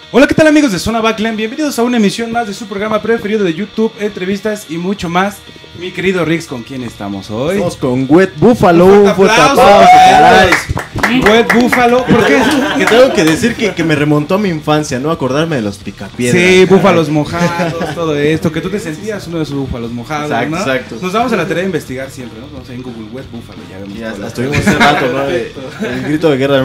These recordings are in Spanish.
Hola, ¿qué tal amigos de Zona Backline? Bienvenidos a una emisión más de su programa preferido de YouTube, entrevistas y mucho más. Mi querido Rix, ¿con quién estamos hoy? Estamos con Wet Buffalo. Un fuerte aplauso. Wet Buffalo, ¿por qué? Que tengo que decir que me remontó a mi infancia, ¿no? Acordarme de los picapiedras. Sí, búfalos mojados, todo esto, que tú te sentías uno de esos búfalos mojados, exacto, ¿no? Exacto. Nos damos a la tarea de investigar siempre, ¿no? Vamos a ir en Google Wet Buffalo, ya vemos. Ya estuvimos hace rato, ¿no? El grito de guerra.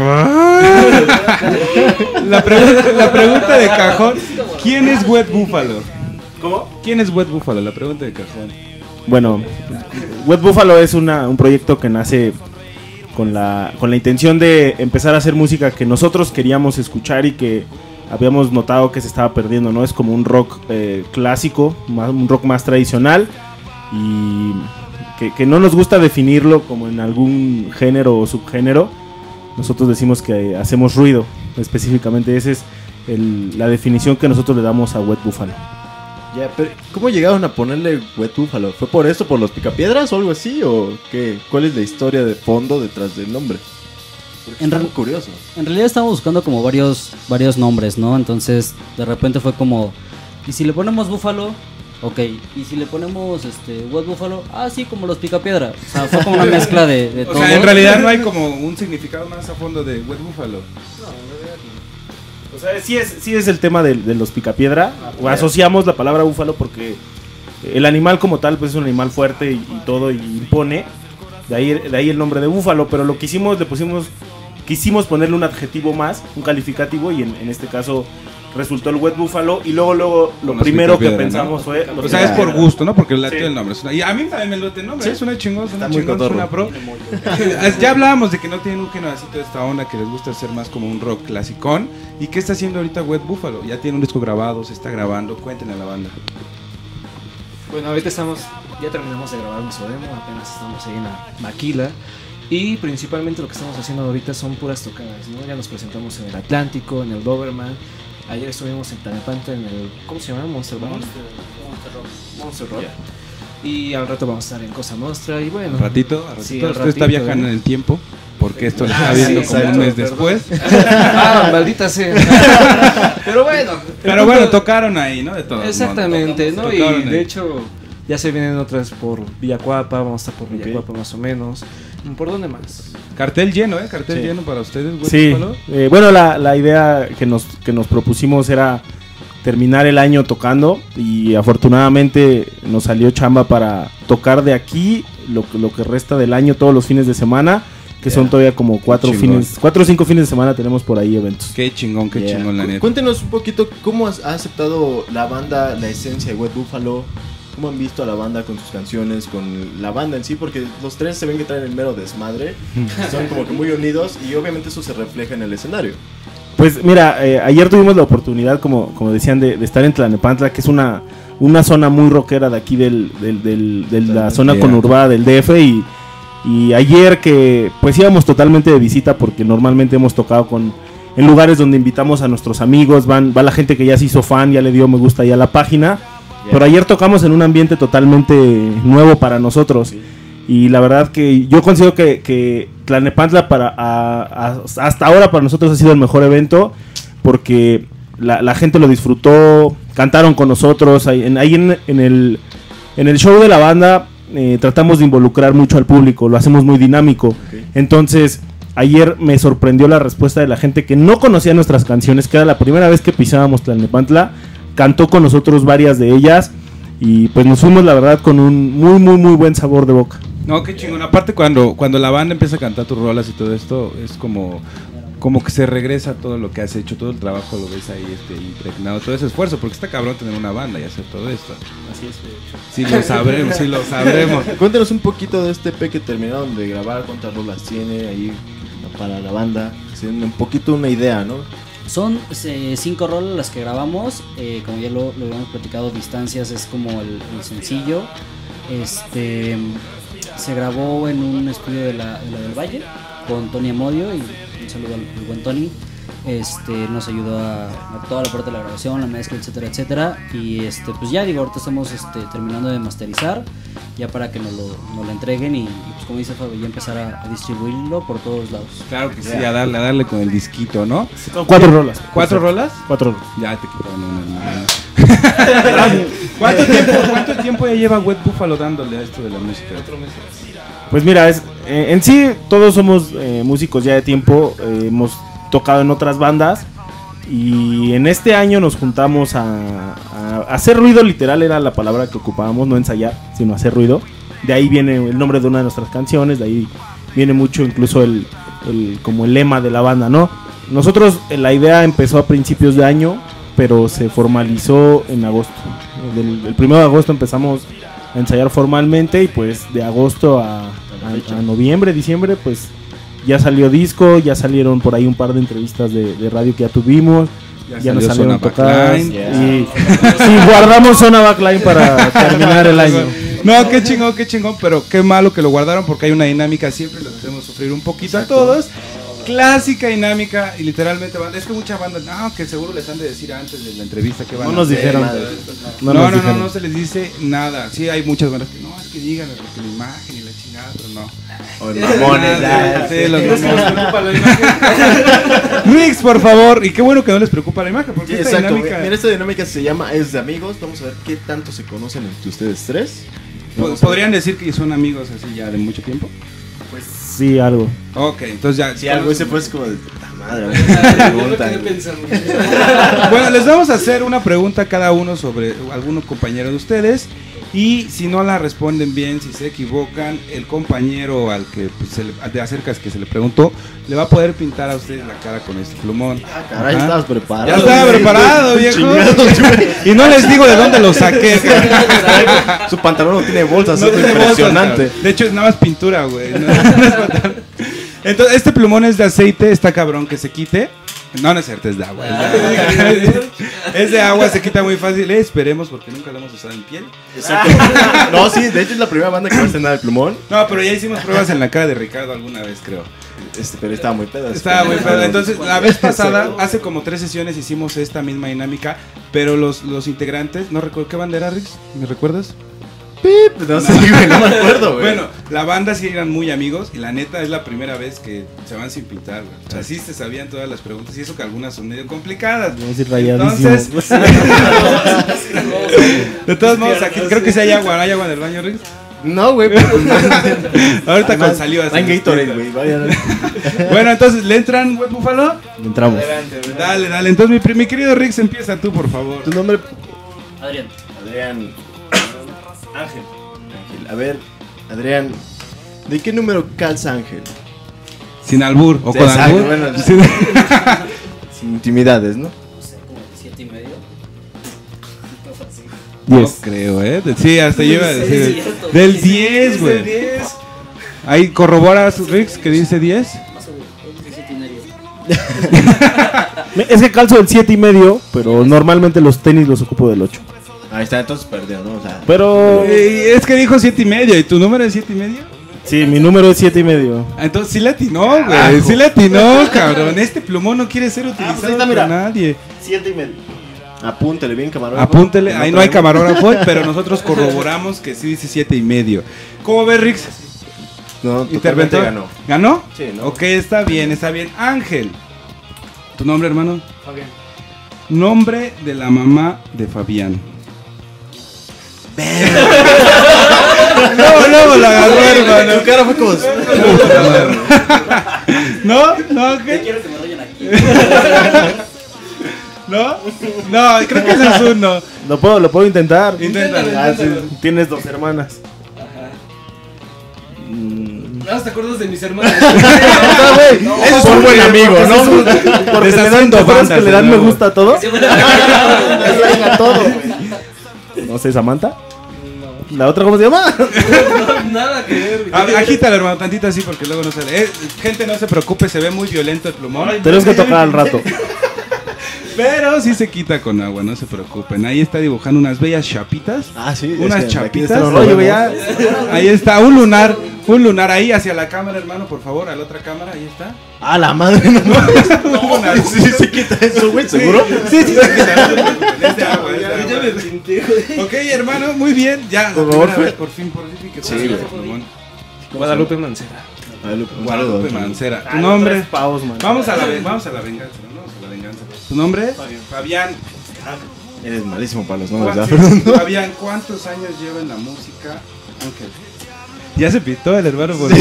La pregunta de cajón, ¿quién es Wet Buffalo? ¿Cómo? ¿Quién es Wet Buffalo? La pregunta de cajón. Bueno, Wet Buffalo es un proyecto que nace con la intención de empezar a hacer música que nosotros queríamos escuchar y que habíamos notado que se estaba perdiendo, ¿no? Es como un rock clásico, un rock más tradicional y que no nos gusta definirlo como en algún género o subgénero. Nosotros decimos que hacemos ruido, específicamente esa es la definición que nosotros le damos a Wet Buffalo. Ya, pero ¿cómo llegaron a ponerle Wet Buffalo? ¿Fue por esto, por los picapiedras o algo así? ¿O qué? ¿Cuál es la historia de fondo detrás del nombre? Es muy curioso. En realidad estábamos buscando como varios nombres, ¿no? Entonces de repente fue como, ¿y si le ponemos Búfalo? Ok, ¿y si le ponemos Wet Buffalo? Ah, sí, como los picapiedra. O sea, fue como una mezcla de todo. O sea, en realidad no hay como un significado más a fondo de Wet Buffalo. O sea, sí es el tema de los picapiedra. Asociamos la palabra búfalo porque el animal como tal pues es un animal fuerte y todo y impone. De ahí el nombre de búfalo, pero lo que hicimos, quisimos ponerle un adjetivo más, un calificativo, y en este caso resultó el Wet Buffalo. Y luego lo primero que pensamos, ¿no? Fue... O sea, es por gusto, ¿no? Porque late sí. El nombre. Y a mí también me late el nombre. Sí. Suena chingón, suena Está muy chingón, cotorro. suena pro. Ya hablábamos de que no tienen un generacito de esta onda, que les gusta hacer más como un rock clasicón. ¿Y qué está haciendo ahorita Wet Buffalo? Ya tiene un disco grabado, se está grabando. Cuéntenle a la banda. Bueno, ahorita ya terminamos de grabar nuestro demo, apenas estamos ahí en la maquila. Y principalmente lo que estamos haciendo ahorita son puras tocadas, ¿no? Ya nos presentamos en el Atlántico, en el Doberman. Ayer estuvimos en Tlalnepantla en el... ¿Cómo se llama? Monster Rock. Yeah. Y al rato vamos a estar en Cosa Nostra y bueno... Al ratito. Sí, Usted está viajando en el tiempo, porque esto lo está viendo sí, como exacto, un mes perdón. después. Maldita sea. Pero bueno, tocaron ahí, ¿no? De todo. exactamente, ¿no? Y Tocaron ahí. de hecho ya se vienen otras por Villacuapa, vamos a estar por Villacuapa más o menos. ¿Por dónde más? Cartel lleno, Cartel Sí. lleno para ustedes, Wet Sí, Buffalo. bueno, la idea que nos propusimos era terminar el año tocando y afortunadamente nos salió chamba para tocar de aquí lo que resta del año todos los fines de semana, que son todavía como 4 o 5 fines de semana tenemos por ahí eventos. Qué chingón, la neta. Cuéntenos un poquito cómo ha aceptado la banda la esencia de Wet Buffalo. ¿Cómo han visto a la banda con sus canciones, con la banda en sí? Porque los tres se ven que traen el mero desmadre, son como que muy unidos y obviamente eso se refleja en el escenario. Pues mira, ayer tuvimos la oportunidad, como decían, de estar en Tlalnepantla, que es una zona muy rockera de aquí de la zona conurbada del DF y ayer que pues íbamos totalmente de visita porque normalmente hemos tocado en lugares donde invitamos a nuestros amigos, va la gente que ya se hizo fan, ya le dio me gusta ya a la página. Pero ayer tocamos en un ambiente totalmente nuevo para nosotros. Y la verdad que yo considero que Tlalnepantla hasta ahora para nosotros ha sido el mejor evento. Porque la gente lo disfrutó, cantaron con nosotros. Ahí en el show de la banda tratamos de involucrar mucho al público, lo hacemos muy dinámico. Okay. Entonces ayer me sorprendió la respuesta de la gente que no conocía nuestras canciones, que era la primera vez que pisábamos Tlalnepantla. Cantó con nosotros varias de ellas y pues nos fuimos la verdad con un muy muy muy buen sabor de boca. No, qué chingón. Aparte cuando la banda empieza a cantar tus rolas y todo esto, es como que se regresa todo lo que has hecho, todo el trabajo lo ves ahí impregnado, todo ese esfuerzo, porque está cabrón tener una banda y hacer todo esto. Así es, de hecho. Sí lo sabremos. Cuéntenos un poquito de este EP que terminaron de grabar, cuántas rolas tiene ahí para la banda, un poquito una idea, ¿no? Son 5 rolas las que grabamos, como ya lo habíamos platicado, Distancias es como el sencillo. Se grabó en un estudio de la del Valle con Tony Amodio y un saludo al buen Tony. nos ayudó a toda la parte de la grabación, la mezcla, etcétera, etcétera. Y pues ya digo, ahorita estamos terminando de masterizar, ya para que nos lo entreguen y pues como dice Fabio, ya empezar a distribuirlo por todos lados. Claro que sí, a darle con el disquito, ¿no? 4 rolas. ¿4 rolas? 4 rolas. Ya te quitaron una. ¿Cuánto tiempo ya lleva Wet Buffalo dándole a esto de la música? 4 meses. Pues mira, en sí todos somos músicos ya de tiempo, hemos tocado en otras bandas y en este año nos juntamos a hacer ruido, literal era la palabra que ocupábamos, no ensayar, sino hacer ruido. De ahí viene el nombre de una de nuestras canciones, de ahí viene mucho incluso como el lema de la banda, ¿no? Nosotros la idea empezó a principios de año, pero se formalizó en agosto. El 1 de agosto empezamos a ensayar formalmente y pues de agosto a noviembre, diciembre, pues ya salió disco, ya salieron por ahí un par de entrevistas de radio que ya tuvimos, ya nos salieron tocadas y guardamos zona backline para terminar el año. No, qué chingón, pero qué malo que lo guardaron porque hay una dinámica, siempre los hacemos sufrir un poquito a todos. Clásica dinámica y literalmente es que muchas bandas, que seguro les han de decir antes de la entrevista que van no nos a hacer, dijeron. No se les dice nada. Sí, hay muchas bandas que es que díganme porque la imagen y la chingada, pero no. O el mamones, sí, los mamones. Les preocupa la imagen. Rix, por favor, y qué bueno que no les preocupa la imagen porque Sí, esta exacto. dinámica. Mira, esta dinámica se llama Es de Amigos. Vamos a ver qué tanto se conocen entre ustedes tres. ¿Podrían decir que son amigos así ya de mucho tiempo? Pues Sí, algo. Ok, entonces ya. si algo ese pues como de puta madre. Preguntan. Bueno, les vamos a hacer una pregunta a cada uno sobre algunos compañeros de ustedes. Y si no la responden bien, si se equivocan, el compañero al que de acercas que se le preguntó, le va a poder pintar a ustedes la cara con este plumón. Caray, Ajá. estabas preparado. Ya estaba preparado, viejo. Y no les digo de dónde lo saqué. Su pantalón no tiene bolsas, No es tiene impresionante. bolsas, de hecho, es nada más pintura, güey. No es pantalón. Entonces, este plumón es de aceite, está cabrón que se quite. No, no es cierto, es de agua. Es de agua, se quita muy fácil. Esperemos porque nunca lo hemos usado en piel. Exacto. No, sí, de hecho es la primera banda que va a estrenar el plumón. No, pero ya hicimos pruebas en la cara de Ricardo alguna vez, creo. Pero estaba muy pedo. Estaba muy pedo. Entonces, la vez pasada, hace como 3 sesiones hicimos esta misma dinámica, pero los integrantes, no recuerdo, ¿qué banda era, Rix? ¿Me recuerdas? No sé, güey, no me acuerdo, güey. Bueno, la banda sí eran muy amigos y la neta es la primera vez que se van sin pintar, güey. O sea, sí se sabían todas las preguntas y eso que algunas son medio complicadas. Vamos a ir rayadísimos. Entonces, de todos modos, aquí creo que sí hay agua en el baño, Rix. No, güey. Ahorita con saliva. Está en Gatorade, güey. Bueno, entonces, ¿le entran, Wet Buffalo? Entramos. Dale. Entonces, mi querido Rix, empieza tú, por favor. Tu nombre. Adrián. Ángel. A ver, Adrián, ¿de qué número calza Ángel? Sin albur o Sí, con exacto, albur. bueno. Sin- Sin intimidades, ¿no? No sé, como 7:30. No creo, Sí, hasta yo iba a decir. cierto. Del 10, güey. Ahí corroboras, Rix, que dice 10. Más o menos, 7:30. Es que calzo el 7.5, pero normalmente los tenis los ocupo del 8. Ahí está, entonces perdió, ¿no? O sea, Pero Es que dijo 7:30. ¿Y tu número es 7:30? sí, mi número es 7.5. Entonces sí le atinó, güey. Sí le atinó, cabrón. Este plumón no quiere ser utilizado pues ahí está, por mira. nadie. 7.5. Apúntele bien, camarógrafo. Apúntele, Que ahí no hay traigo. camarógrafo, pero nosotros corroboramos que sí dice 7:30. ¿Cómo ves, Rix? No, totalmente Interventor. ganó. ¿Ganó? Sí, ¿no? Ok, está bien. Ángel. ¿Tu nombre, hermano? Fabián. Nombre de la mamá de Fabián. No, la agarró, hermano. Tu cara fue como. No, Ángel. Quiero que me rayen aquí. No, creo que ese es uno. Lo puedo intentar. Inténtalo. Tienes 2 hermanas. ¿No te acuerdas de mis hermanos? Eso es un buen amigo, ¿no? Porque le dan, Deshaciendo ¿te acuerdas bandas que le dan de me nuevo. gusta a todo. A todo, güey. No sé, Samantha. ¿La otra cómo se llama? Nada que ver. Agítalo, hermano, tantito así porque luego no sale. Gente, no se preocupe, se ve muy violento el plumón. Tenemos que tocar al rato. Pero sí se quita con agua, no se preocupen. Ahí está dibujando unas bellas chapitas. Ah, sí. Unas es que aquí chapitas. está, no lo Oye, vemos. ya. Ahí está, un lunar. Un lunar ahí hacia la cámara, hermano, por favor, a la otra cámara, ahí está. ¡Ah, la madre! No, sí, se quita eso, güey, ¿seguro? Sí, se quita. Es de agua, es de agua. Ok, hermano, muy bien. Ya, Por la favor, primera vez, Fer. por fin, que Sí, fue, güey. Ramón. Guadalupe Mancera. Guadalupe Mancera. Tu Ay, nombre. 3 pavos, man. Vamos a la venganza, ¿no? Vamos a la venganza. ¿Tu nombre? Fabián. Eres malísimo para los nombres, ¿Cuántos- ¿verdad, Fernando? Fabián, ¿cuántos años lleva en la música? Ángel. Ya se pitó el hermano por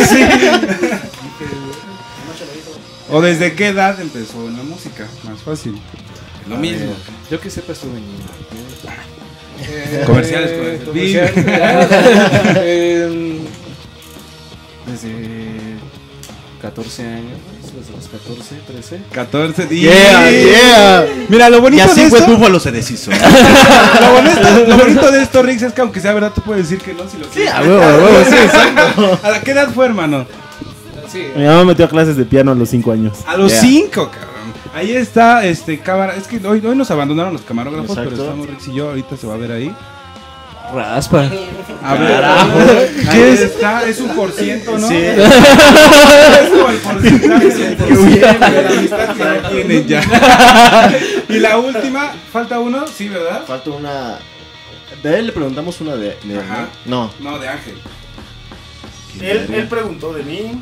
¿O desde qué edad empezó en la música? Más fácil. Lo mismo. Yo que sepa estuve en... Comerciales, comerciales. Desde 14 años, desde los 14, 13. 14 ¡Yeah, yeah! Mira, lo Y bonito así de fue esto, Búfalo se deshizo. lo bonito de esto, Rix, es que aunque sea verdad, tú puedes decir que no si lo Sí, quieres. a huevo, sí, exacto. ¿A qué edad fue, hermano? Sí, Mi mamá me metió a clases de piano a los 5 años. A los Yeah. 5, cabrón. Ahí está, cámara. Es que hoy nos abandonaron los camarógrafos, Exacto. pero estamos Rix y yo. Ahorita se va a ver ahí. raspa. A ver, ¿qué está? Es un porciento, ¿no? Sí. Es como el porcentaje de la amistad que no tienen ya. Y la última, falta uno, sí, ¿verdad? Falta una. De él le preguntamos una de Ajá. No. No, de Ángel. Él preguntó de mí.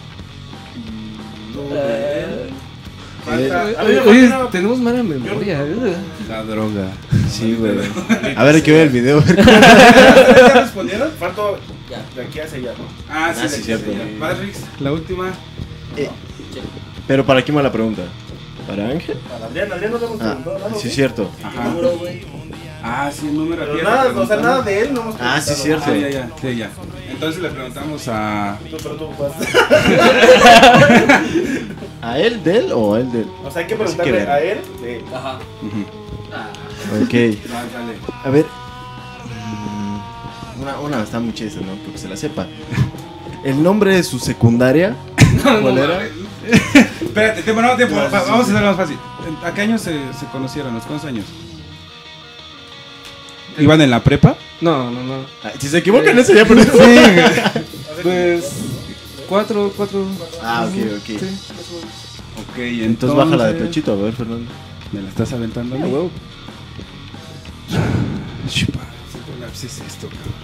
Falta Oye, tenemos mala memoria. la droga. Sí, güey. A ver, hay que ver el video. ¿Ya respondieron? Falto de aquí hacia allá, ¿no? Ah, sí, Ah, sí, cierto. ¿Vas, Rix? La última. Pero ¿para quién va la pregunta? ¿Para Ángel? Para Adrián no le hemos Ah, preguntado nada. sí, cierto. Ajá. Ah, sí, el número aquí. Pero nada, o sea, nada de él no hemos Ah, sí, preguntado. cierto. Ya. Sí, ya. Entonces le preguntamos a. Pero tú vas. ¿A él de él o a él de él? O sea, hay que Así que preguntarle ver. a él de él. Ajá. Ujú. Ok. Dale. A ver. Una está muy chida, ¿no? Porque se la sepa. ¿El nombre de su secundaria? ¿Cuál era? Espérate, tiempo, no, tiempo. Vamos a hacerlo más fácil. ¿A qué años se conocieron? ¿A los cuántos años? ¿Iban en la prepa? No. Ah, si se equivocan, ese ya perdió. Pues 4. Ah, ok. Sí. Ok, Entonces bájala de pechito, a ver, Fernando. ¿Me la estás aventando? A huevo. Chupa. ¿Qué es esto, cabrón?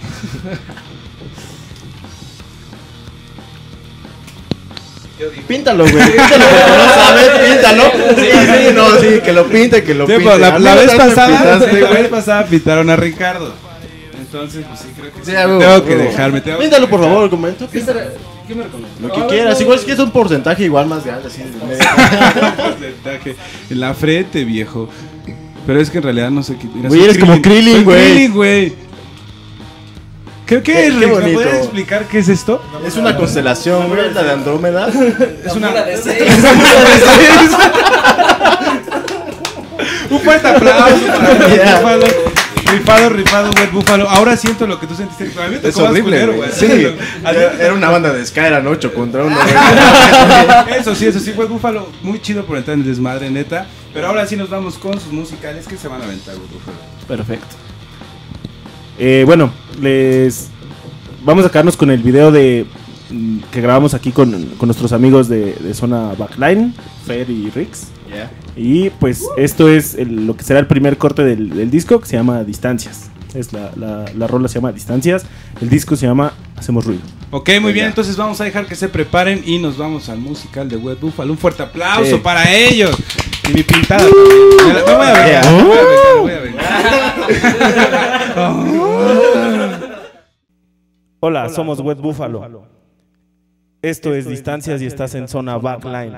Píntalo, güey. Píntalo, porque no sabes, píntalo. Sí, no, sí, que lo pinte, que lo pinte. Tiempo, A la mí vez otra vez me pasada, pintaste, la güey. vez pasada pintaron a Ricardo. Entonces, pues sí, creo que Sí, sí. a huevo, Tengo a que huevo. dejarme. tengo que Píntalo, por dejar. favor, comenta. ¿Qué me recomiendas? Lo que quieras. Igual es que es un porcentaje igual más grande, así. Porcentaje. En la frente, viejo. Pero es que en realidad no sé qué. Mira, Güey, soy eres como Krillin, Soy güey. Krillin, güey. ¿Qué Qué es, Rick? ¿Me bonito. puedes explicar qué es esto? Es una constelación, güey, la de Andrómeda. Es una. de 6. Un fuerte aplauso para Yeah. Búfalo. Rifado, Wet Búfalo. Ahora siento lo que tú sentiste. Para mí me Es tocó más horrible, culero, güey. Sí. Era una banda de ska, eran 8 contra 1. Eso sí, Wet Búfalo. Muy chido por entrar en el desmadre, neta. Pero ahora sí nos vamos con sus musicales que se van a aventar, Wet Búfalo. Perfecto. Bueno, vamos a quedarnos con el video de que grabamos aquí con nuestros amigos de Zona Backline, Fer y Rix. Y pues esto es lo que será el primer corte del disco, que se llama Distancias. La rola se llama Distancias, el disco se llama Hacemos Ruido. Ok, muy bien, entonces vamos a dejar que se preparen y nos vamos al musical de Wet Búfalo. Un fuerte aplauso Sí. para ellos. Y mi pintada también. Me voy a vengar, me voy a vengar. Hola, somos Wet Búfalo. Esto es Distancias y estás en Zona Backline.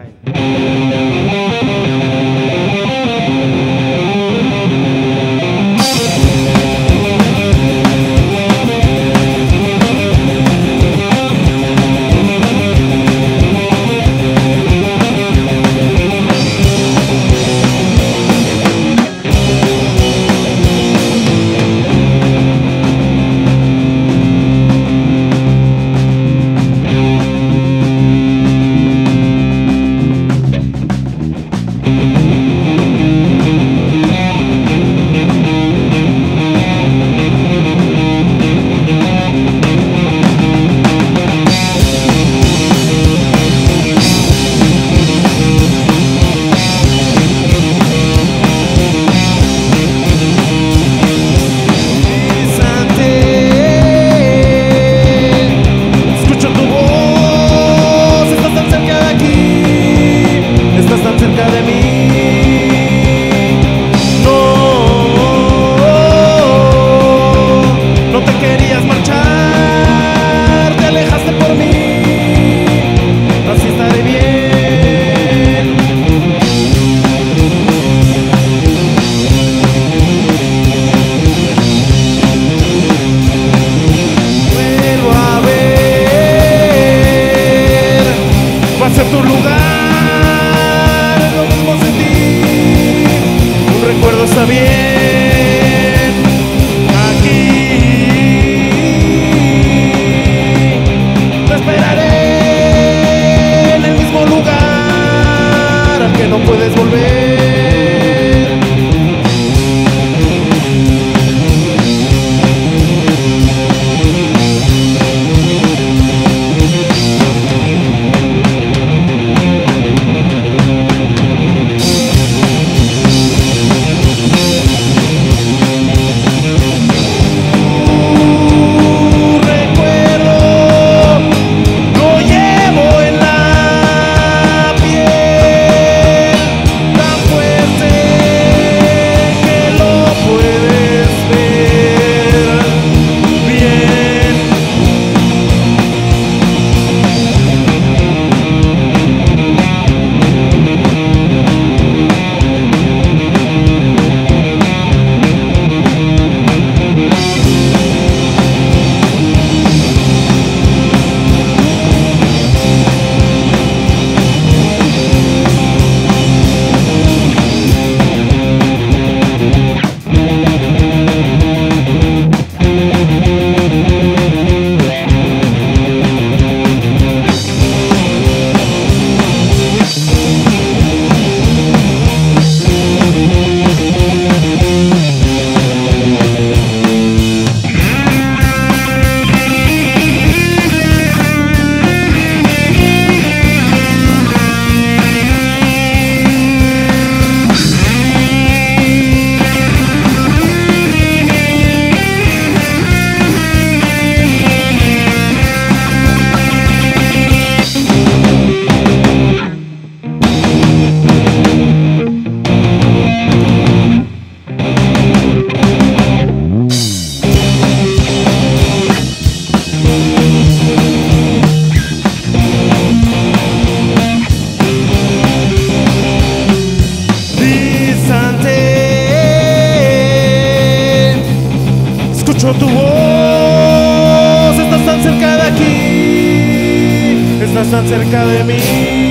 estás tan cerca de mí.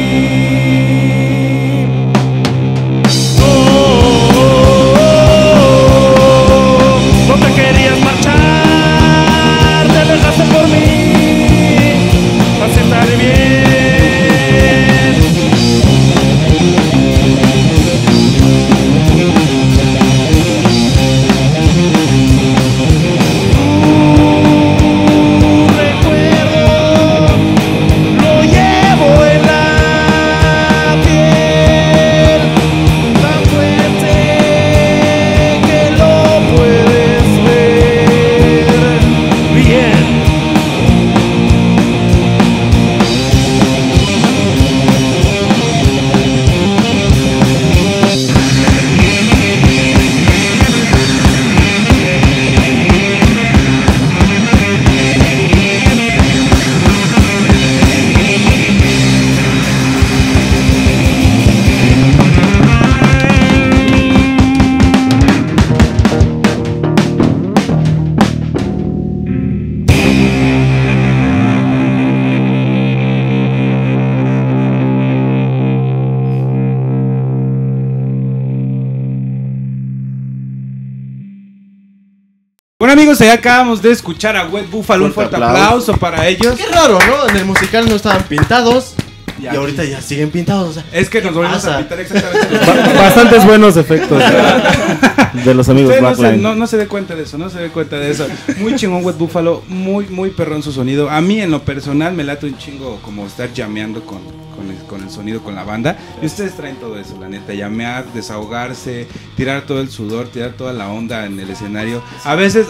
No te querías marchar, te alejaste por mí, así estaré bien. Bueno amigos, ya acabamos de escuchar a Wet Buffalo, un fuerte aplauso para ellos. Qué raro, ¿no? En el musical no estaban pintados y ahorita ya siguen pintados. O sea, es que nos volvemos a pintar exactamente bastantes buenos efectos de los amigos Backline. No se dé cuenta de eso, no se dé cuenta de eso. Muy chingón Wet Buffalo, muy perrón su sonido. A mí en lo personal me late un chingo como estar llameando con el sonido, con la banda. Y ustedes traen todo eso, la neta, llamear, desahogarse, tirar todo el sudor, tirar toda la onda en el escenario. A veces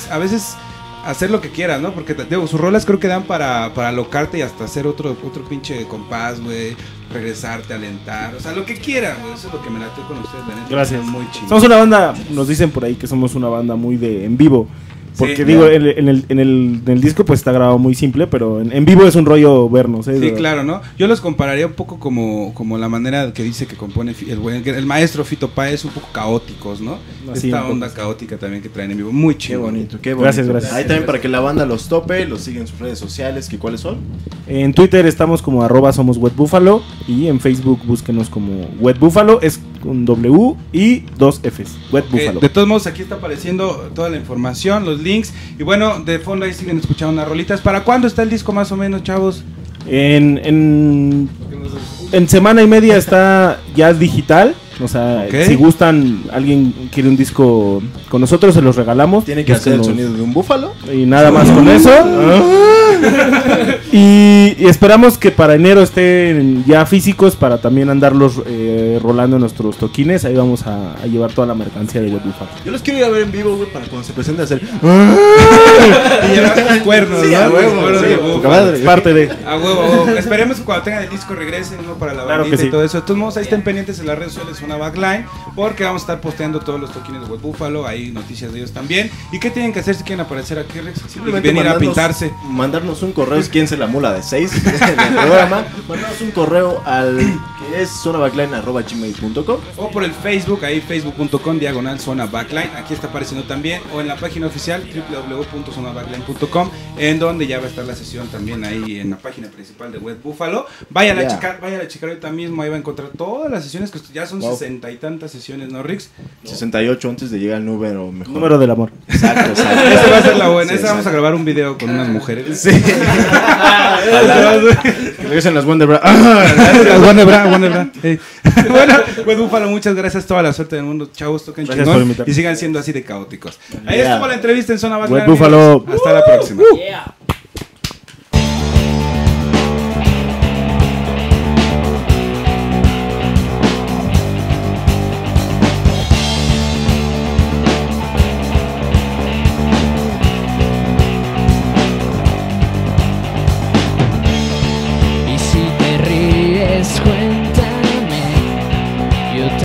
hacer lo que quieras, ¿no? Porque digo, sus rolas creo que dan para alocarte y hasta hacer otro pinche compás, güey, regresarte, alentar, o sea, lo que quieran, güey. Eso es lo que me late con ustedes, la neta. Gracias. Muy chido. Somos una banda, nos dicen por ahí que somos una banda muy de en vivo. Porque Sí, digo, claro. en el disco pues está grabado muy simple, pero en vivo es un rollo vernos, ¿eh? Sí, claro, ¿no? Yo los compararía un poco como la manera que dice que compone el maestro Fito Páez, un poco caóticos, ¿no? Así, esta un onda poco. caótica también que traen en vivo, muy qué chido. bonito, qué bonito. Gracias, gracias. Ahí también para que la banda los tope, los siga en sus redes sociales, que ¿cuáles son? En Twitter estamos como @somos Wet Buffalo y en Facebook búsquenos como Wet Buffalo, es con W y 2 Fs, Wet Buffalo. De todos modos, aquí está apareciendo toda la información, los links. Y bueno, de fondo ahí siguen escuchando unas rolitas. ¿Para cuándo está el disco más o menos, chavos? En semana y media está ya digital. O sea, Ok. si gustan, alguien quiere un disco con nosotros, se los regalamos. Tiene que hacer el sonido de un búfalo. Y nada más con eso. Y esperamos que para enero estén ya físicos para también andarlos rolando en nuestros toquines. Ahí vamos a llevar toda la mercancía de Wet Buffalo. Yo los quiero ir a ver en vivo, güey, para cuando se presente hacer. Y llevar cuernos, Sí, ¿no? a huevo, Cuernos sí, de poca búfalo. madre. Parte de. A huevo. Esperemos que cuando tengan el disco regresen, ¿no? Para la Claro bandita que sí. y todo eso. De todos modos, ahí estén pendientes en las redes sociales de Zona Backline, porque vamos a estar posteando todos los toquines de Wet Buffalo, hay noticias de ellos también. ¿Y qué tienen que hacer si quieren aparecer aquí, Rex? Simplemente venir a mandarnos- pintarse. Mandarnos un correo, es quien se la mula de 6 del programa. Mandarnos un correo al que es zonabackline@gmail.com. O por el Facebook, ahí facebook.com/Zona Backline. Aquí está apareciendo también. O en la página oficial www.zonabackline.com, en donde ya va a estar la sesión también ahí en la página principal de Wet Buffalo. Vayan a checar ahorita mismo. Ahí va a encontrar todas las sesiones, que ya son 60 y tantas sesiones, ¿no, Rix? 68 antes de llegar al número mejor. Número del amor. Exacto, exacto. Esa va a ser la buena. Sí, Esa vamos a grabar un video con unas mujeres. Sí. Que regresen las Wonder Bra. Wonderbra. Hey. Bueno, Wet Buffalo, muchas gracias. Toda la suerte del mundo. Chavos, toquen Gracias chingón por invitarme. y sigan siendo así de caóticos. Ahí Yeah. estuvo la entrevista en Zona Backline. Wet Buffalo. Amigos. Hasta la próxima. Yeah.